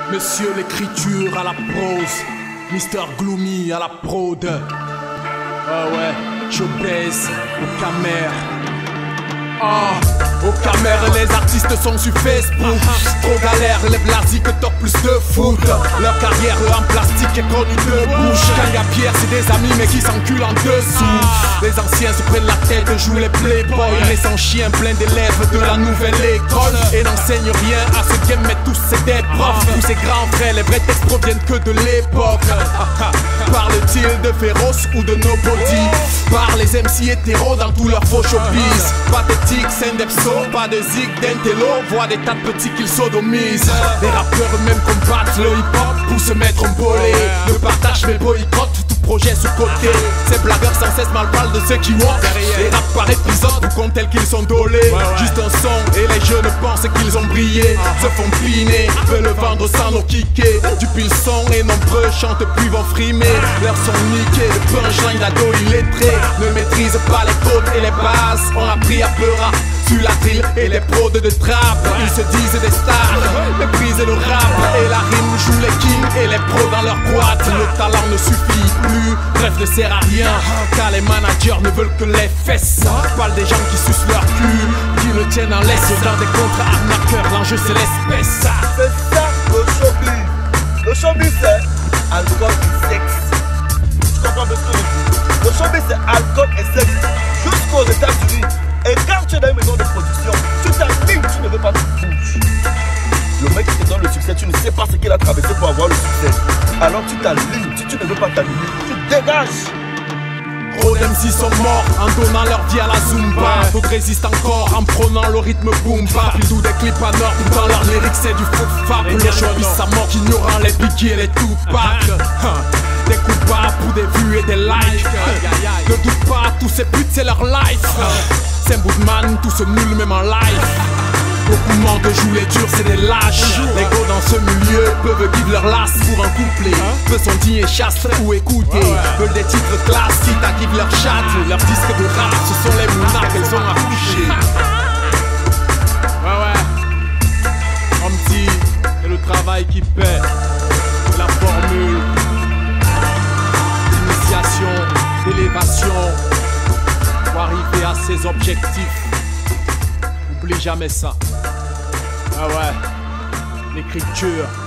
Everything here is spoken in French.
Monsieur l'écriture à la prose, Mister Gloomy à la prod. Ah ouais, je baisse au camère. Ah, au camère, les artistes sont sur Facebook. Trop galère, les blasiques torent plus de foot. Leur carrière en plastique est connue de bouche. Quand y'a Pierre, c'est des amis mais qui s'enculent en dessous. Les anciens se prennent la tête, jouent les playboys. Mais sans chien, plein d'élèves de la nouvelle école. Et n'enseignent rien à ce game, mais tous c'est des profs. Tous ces grands frères, les vrais textes proviennent que de l'époque. Parle-t-il de féroce ou de nobody? Par les MC hétéros dans tous leurs faux showbiz. Pathétique, scène d'Epso, pas de zig, d'intello. Voient des tas de petits qu'ils sodomisent. Les rappeurs eux-mêmes combattent le hip-hop pour se mettre en bolé. Ne partagent mais boycottent tout projet sous côté. Ces blagueurs sans cesse mal parlent de ceux qui walk. Les rap par épisode vous comptent tels qu'ils sont dolés. Juste un son et les jeunes pensent qu'ils ont brillé. Se font piner, veulent le vendre sans nos kickers. Du pile son et nombreux chantent puis vont frimer. Leurs sont niqués, le punchline d'ado illettré. Ne maîtrisent pas les codes et les bases. On a appris à pleurer sur la drill et les prods de trap. Ils se disent des stars, méprisent le rap. Et la rime joue les kings et les pros dans leur boîte. Le talent ne suffit plus, bref ne sert à rien. Car les managers ne veulent que les fesses. Parle des gens qui sucent leur cul, qui le tiennent en laisse. Dans des contrats arnaqueurs, l'enjeu c'est l'espèce. C'est ça le showbiz. Le showbiz c'est alcool et sexe. Tu comprends ce que je dis? Le showbiz c'est alcool et sexe jusqu'aux États-Unis. Et quand tu es dans une maison de production, tu t'alimes, tu ne veux pas te bouger. Le mec qui te donne le succès, tu ne sais pas ce qu'il a traversé pour avoir le succès. Alors tu t'alimes, si tu ne veux pas t'aligner, tu dégages. Trop d'MC sont morts en donnant leur vie à la Zumba. D'autres résistent encore en prenant le rythme boom bap. Ils douent des clips à nord, pourtant leur lyrique c'est du faux fab. Le showbiz ça mort, ignorant les Biggie et les Tupac. Des coupables pour des vues et des likes. Ne doute pas, tous ces putes c'est leur life. C'est un bout de man, tous se nul même en live. Beaucoup mentent, jouent les durs, c'est des lâches. Les gars dans ce milieu peuvent give leur lasse pour un couplet. Peu sont dignes et chassent ou écouter. Veulent des titres classiques à give leur chatte. Leurs disques de rap, ce sont les mounas qu'elles ont accouchés. Ouais. Un petit, c'est le travail qui paie. C'est la formule d'initiation, d'élévation pour arriver à ses objectifs. N'oublie jamais ça. Ah ouais, l'écriture.